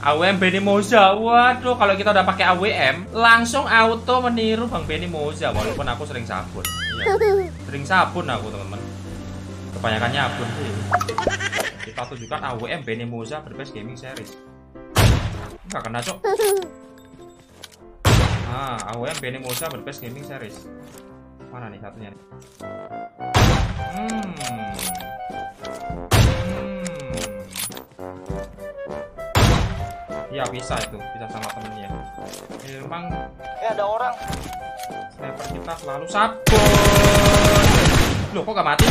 AWM Benny Moza. Waduh, kalau kita udah pakai AWM langsung auto meniru Bang Benny Moza. Walaupun aku sering sabun. Iya. Sering sabun aku, teman-teman. Kebanyakannya akun sih. Kita tunjukkan AWM Benny Moza Berbest Gaming Series. Enggak kena, Cok. AWM Benny Moza Berbest Gaming Series. Mana nih satunya nih? Iya bisa itu, bisa sama temennya. Memang ada orang. Sniper kita selalu sabun. Loh kok gak mati?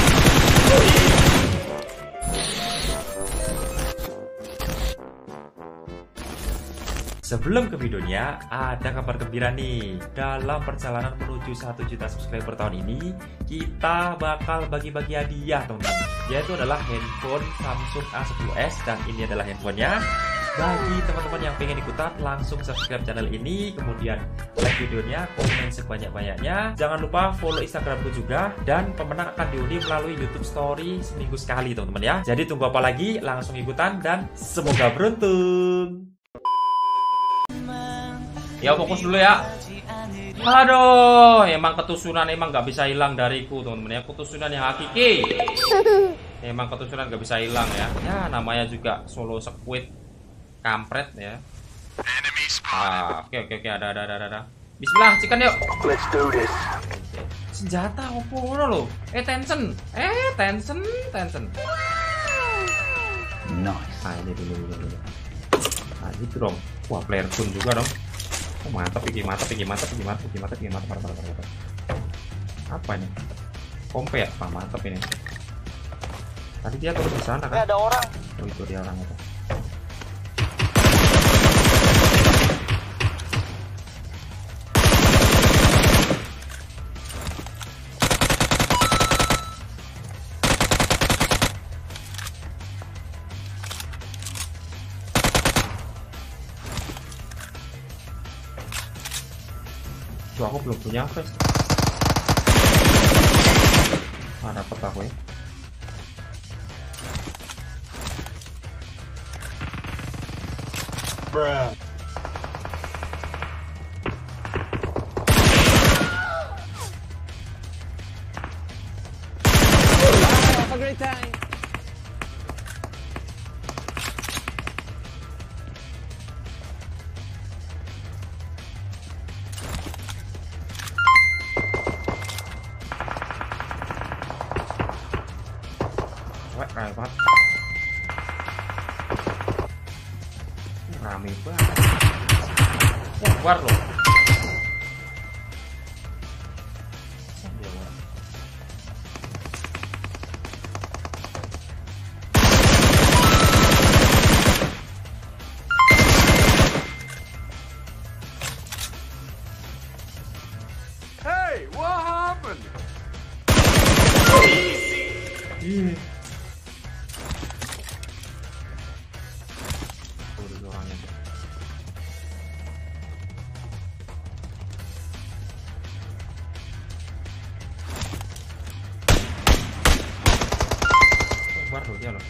Sebelum ke videonya, ada kabar gembira nih. Dalam perjalanan menuju 1 juta subscriber tahun ini, kita bakal bagi-bagi hadiah, teman-teman. Yaitu adalah handphone Samsung A10s, dan ini adalah handphonenya. Bagi teman-teman yang pengen ikutan, langsung subscribe channel ini, kemudian like videonya, komen sebanyak-banyaknya. Jangan lupa follow Instagramku juga, dan pemenang akan diundi melalui YouTube Story seminggu sekali, teman-teman ya. Jadi tunggu apa lagi? Langsung ikutan dan semoga beruntung. Ya fokus dulu ya. Aduh, emang ketusunan emang nggak bisa hilang dariku, teman-teman ya. Ketusunan yang hakiki. Emang ketusunan nggak bisa hilang ya. Ya namanya juga solo squid kampret ya. Oke, ada. Bismillah, cikan yuk. Let's do this. Senjata opo lo? Tension. Tension. Nice. Ini dulu. Gitu dong. Wah, player pun juga dong. Oh, mantap. Parah. Apa ini? Kompe ya? Mantap ini. Tadi dia turun di sana kan? Ada orang. Oh, itu dia orang itu. Tuh, aku belum punya vest. Dapet aku ya. Bruh. Have a great time. Keren banget. Rame banget. Keluar loh. Hey, what happened? Ih. Orangnya. Keluar loh dia loh.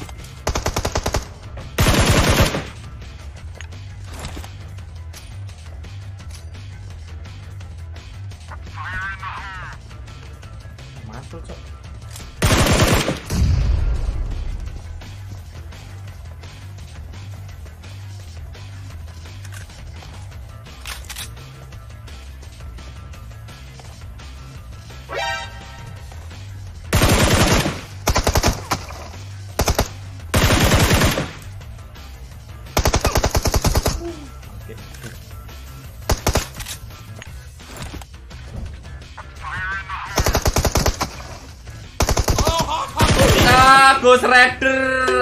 Mantul, Cok. Ghost Rider.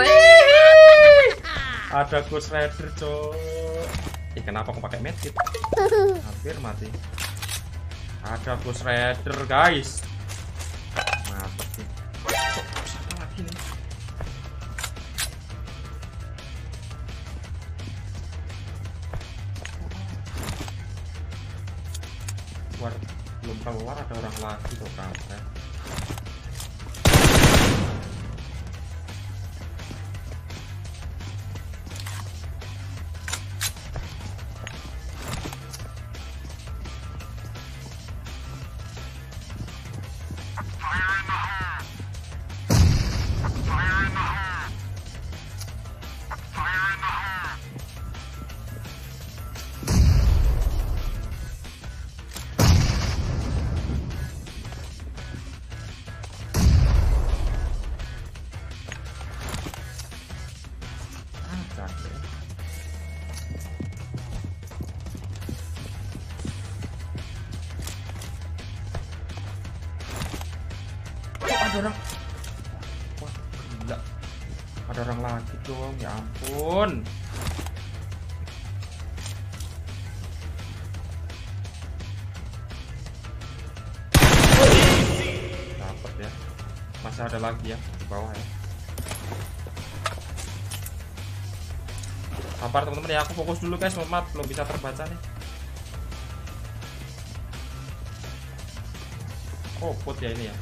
Ada Ghost Rider, Cok. Kenapa aku pakai medkit? Hampir mati. Ada Ghost Rider, guys. Mantap sih. Siapa lagi nih? Belum keluar ada orang lagi tuh, kampret. ada orang. Wah, gila. Ada orang lagi dong, ya ampun. Dapat ya. Masih ada lagi ya di bawah ya. Sabar teman-teman ya, aku fokus dulu guys, maaf belum bisa terbaca nih. Oh, bot ya ini ya.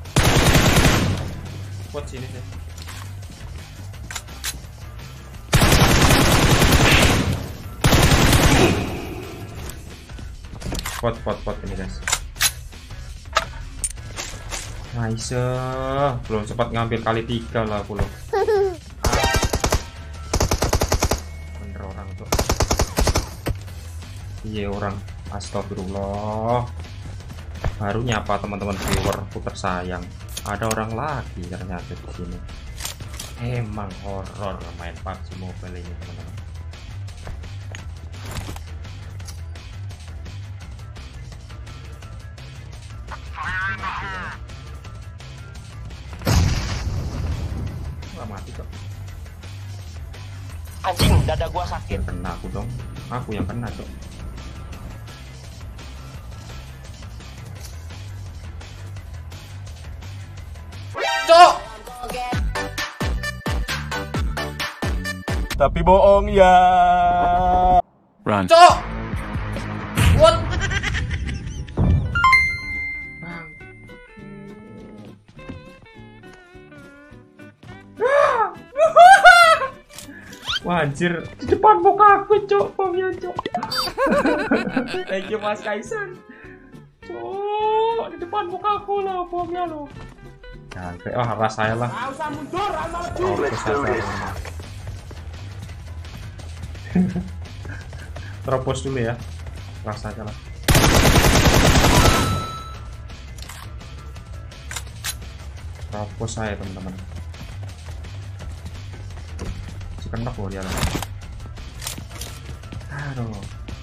Bot sini sih. Bot ini guys. Nice. Belum sempat ngambil kali 3 lah aku loh. Bener orang tuh. Iya orang. Astagfirullah. Baru nyapa teman-teman viewerku tersayang. Ada orang lagi ternyata di sini. Emang horor main PUBG Mobile ini teman-teman. Nggak mati kok. Anjing, dada gua sakit. Kena aku dong. Aku yang kena dong. Cok. Tapi bohong ya. Run. Cok. What? Bang. Wah anjir, di depan muka aku cok, bomnya cok. Thank you Mas Kaisan. Cok, di depan muka aku loh bomnya loh. Wah ras saya lah. Usah mundur, Terpos dulu ya. Ras aja lah. Terpos saya teman-teman. Si kena loh dia lah. Aduh.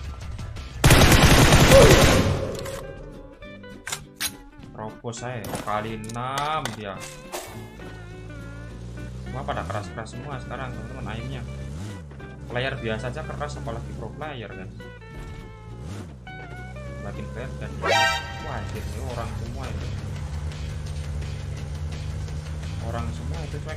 Terpos saya kali 6 dia. Wah pada keras-keras semua sekarang teman-teman aimnya. Player biasa aja keras, apalagi pro player kan. Makin player dan wah ini orang semua itu. Orang semua itu cuek.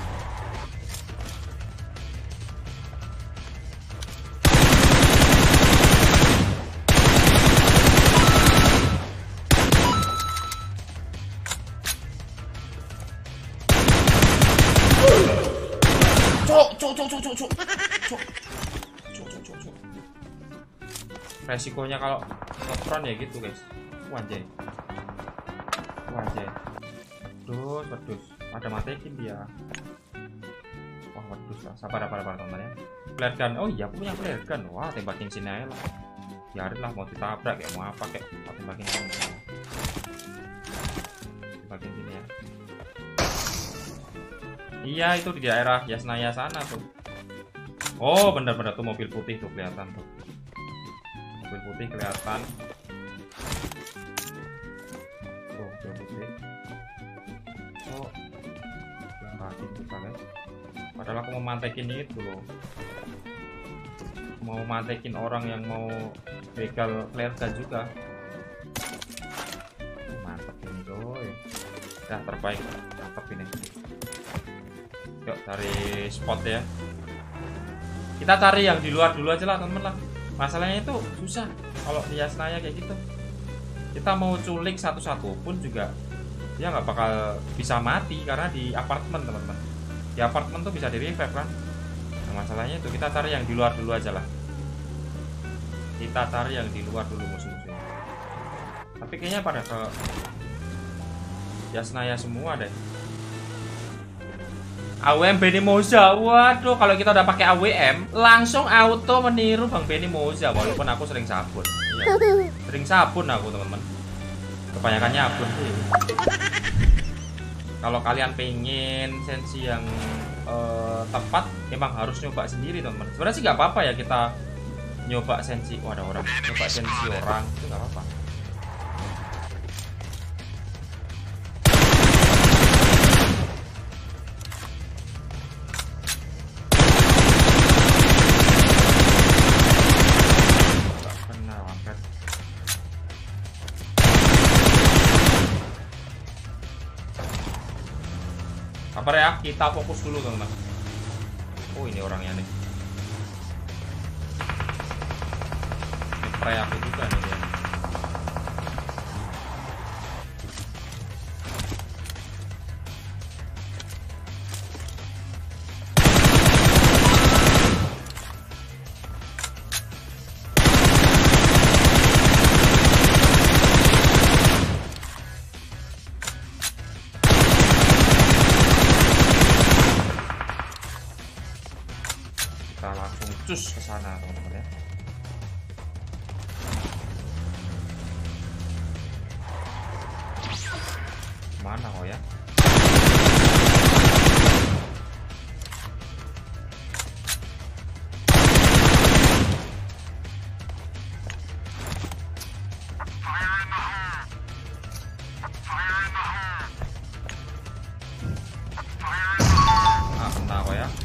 Cok. Resikonya kalau ngetron ya gitu guys. Wanjay. Wedus. Ada matekin dia. Wah wedus lah. Sabar teman-teman ya. Flare gun. Oh iya aku punya flare gun. Wah tembakin sini aja lah. Biarin lah mau ditabrak kayak mau apa kayak tembakin sini. Tembakin sini ya. Iya itu di daerah Yasnaya sana tuh. Oh bener-bener tuh mobil putih tuh kelihatan tuh. Mobil putih kelihatan. Tuh mobil putih. Oh yang kaki kita guys. Padahal aku mau mantekin itu loh. Mau mantekin orang yang mau begal flare gun juga. Mantap ini coy. Dah terbaik. Mantap ini. Yuk cari spot ya. Kita cari yang di luar dulu aja lah temen lah. Masalahnya itu susah kalau di Yasnaya kayak gitu. Kita mau culik satu-satu pun juga dia nggak bakal bisa mati karena di apartemen teman-teman. Di apartemen tuh bisa di revive kan. Nah, masalahnya itu kita cari yang di luar dulu aja lah. Kita cari yang di luar dulu musuh-musuhnya. Tapi kayaknya pada ke Yasnaya semua deh. AWM Benny Moza, waduh kalau kita udah pakai AWM langsung auto meniru Bang Benny Moza walaupun aku sering sabun. Iya. Sering sabun aku teman-teman. Kebanyakannya abun sih. Kalau kalian pengen sensi yang tepat, emang harus nyoba sendiri teman-teman. Sebenarnya sih nggak apa-apa ya kita nyoba sensi. Oh ada orang, nyoba sensi orang itu nggak apa-apa. kita fokus dulu teman-teman. Oh ini orangnya nih. Spray aku juga nih dia. Kita langsung cus ke sana teman-teman ya. Mana kok ya? Kena kok ya?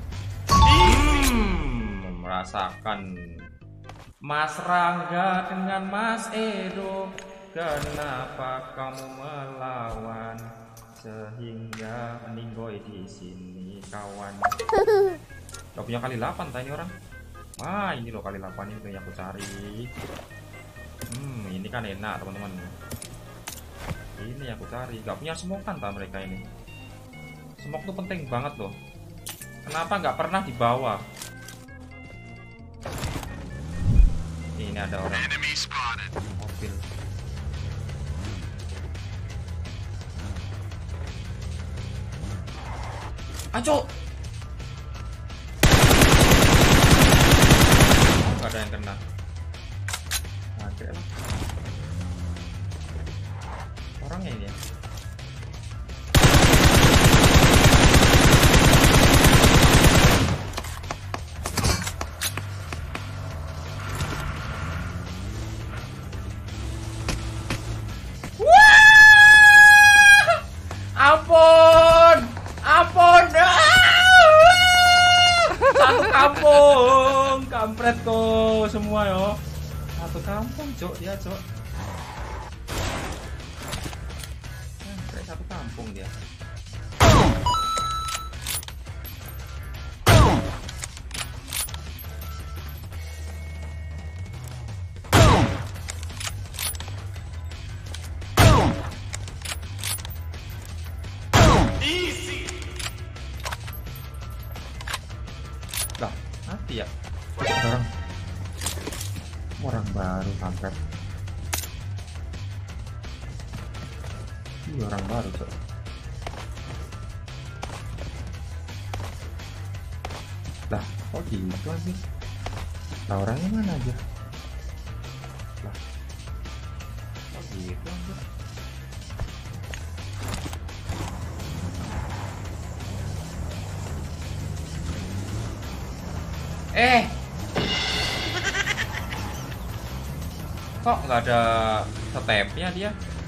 Merasakan Mas Rangga dengan Mas Edo. Kenapa kamu melawan sehingga meninggoy di sini kawan? Gak punya kali 8 tadi orang. Wah ini loh kali 8 ini yang aku cari. Ini kan enak teman-teman. Ini yang aku cari. Gak punya smoke kan mereka ini. Smoke tuh penting banget loh. Kenapa nggak pernah dibawa? Ini ada orang. Mobil. Aco. Oh, nggak ada yang kena. Mati lah. Orangnya ini ya. Ampun, ampun, satu kampung, kampret kok semua yo, satu kampung cok dia cok, kampret satu kampung dia. Lah, mati ya. Orang baru kampret. Ini orang baru, Cok. Lah, kok gitu sih? Lah orangnya mana aja? Lah. Kok gitu aja? Kok nggak ada stepnya dia?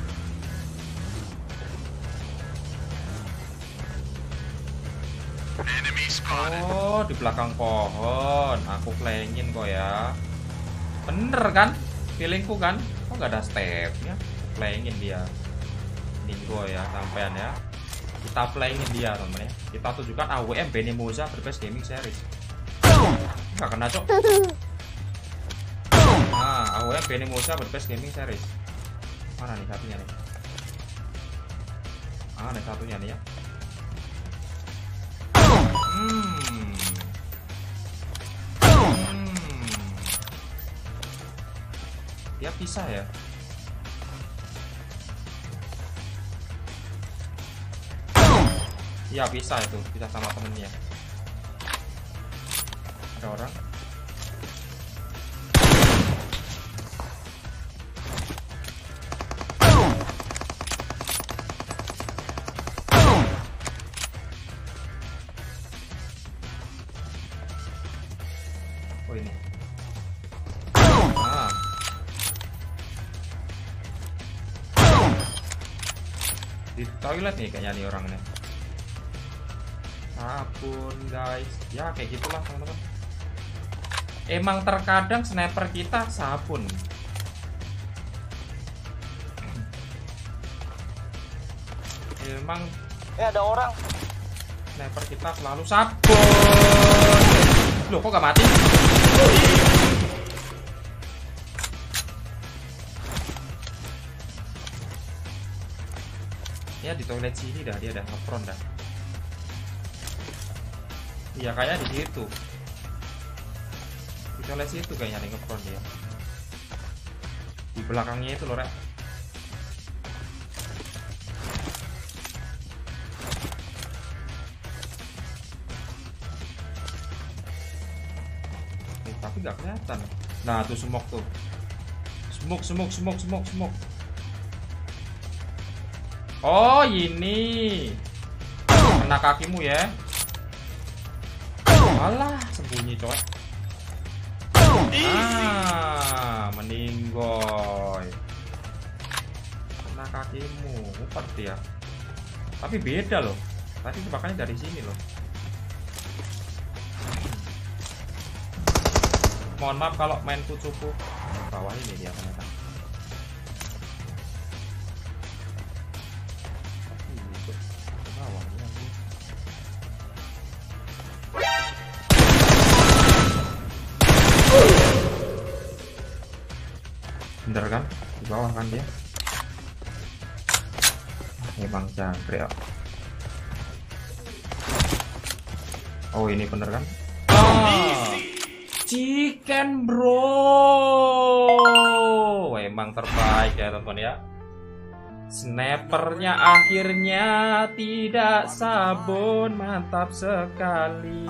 Oh, di belakang pohon. Aku plengin kok ya. Bener kan? Feelingku kan? Kok nggak ada stepnya? Plengin dia. Ninggo ya, sampean ya. Kita plengin dia temen ya. Kita tunjukkan AWM Benemoza Berbest Gaming Series. Nggak kena cok. Nah, AWM Benemoza Berbest Gaming Series. Mana nih satunya nih? Ah, nih satunya nih ya. Dia pisah ya. Iya pisah itu, pisah sama temennya. Ada orang. Oh ini. Nah. Di toilet nih kayaknya nih orangnya. Sabun guys. Ya kayak gitulah teman-teman. Emang terkadang sniper kita sabun. Emang ada orang. Sniper kita selalu sabun. Loh, kok gak mati? Ya di toilet sini dah, dia dah nge-front dah. Iya kayaknya di situ. Di toilet situ kayaknya ada nge-front dia. Di belakangnya itu loh, Rek. Tapi nggak kelihatan. Nah tuh smoke tuh. Smoke. Oh ini kena kakimu ya. Alah sembunyi coy. Meninggoy. Kena kakimu, upet dia. Tapi beda loh. Tadi tebakannya dari sini loh. Mohon maaf kalau main kucuku. Bawah ini dia ternyata. Bener kan? Di bawah kan dia. Emang jangkrik. Oh ini bener kan? Chicken bro, emang terbaik ya teman-teman ya. Snipernya akhirnya tidak sabun, mantap sekali.